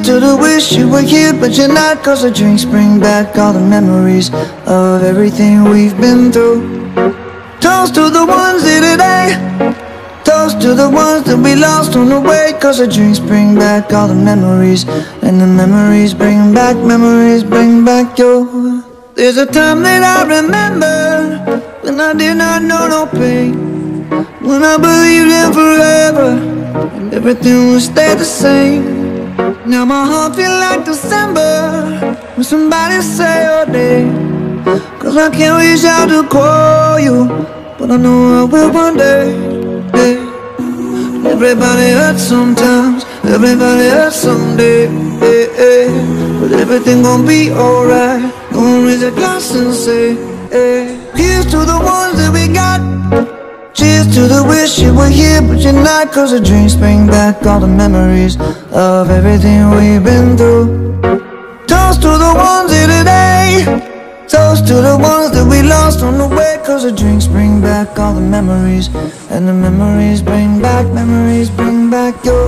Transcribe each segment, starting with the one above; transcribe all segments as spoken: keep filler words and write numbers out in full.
to the wish you were here, but you're not. Cause the drinks bring back all the memories of everything we've been through. Toast to the ones here today. Toast to the ones that we lost on the way. Cause the drinks bring back all the memories, and the memories bring back, memories bring back your. There's a time that I remember when I did not know no pain, when I believed in forever and everything would stay the same. Now my heart feel like December when somebody say your name. Cause I can't reach out to call you, but I know I will one day. Hey. Everybody hurts sometimes, everybody hurts someday. Hey, hey. But everything gon' be alright. Gonna raise a glass and say, hey. Here's to the ones that we got. Cheers to the wish you were here, but you're not. Cause the drinks bring back all the memories of everything we've been through. Toast to the ones here today. Toast to the ones that we lost on the way. Cause the drinks bring back all the memories, and the memories bring back, memories bring back your.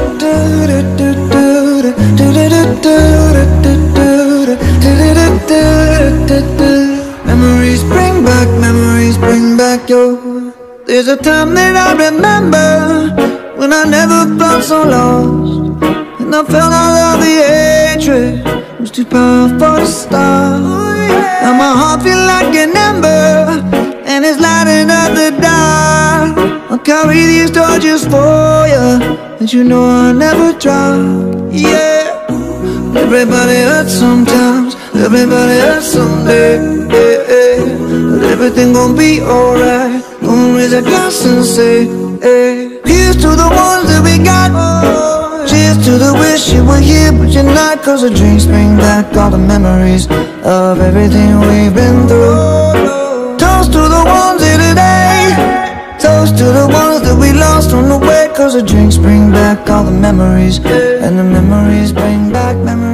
Memories bring back, memories bring back your. There's a time that I remember when I never felt so lost, and I felt all of the hatred was too powerful to stop. Now my heart feel like an ember, and it's lighting up the dark. I'll carry these torches for you, that you know I'll never drop. Yeah. Everybody hurts sometimes, everybody hurts someday. Yeah, yeah. But everything gon' be alright. Gonna raise a glass and say, hey. Here's to the ones that we got. Cheers to the wish you were here, but you're not. Cause the drinks bring back all the memories of everything we've been through. Toast to the ones here today. Toast to the ones that we lost on the way. Cause the drinks bring back all the memories, and the memories bring back memories.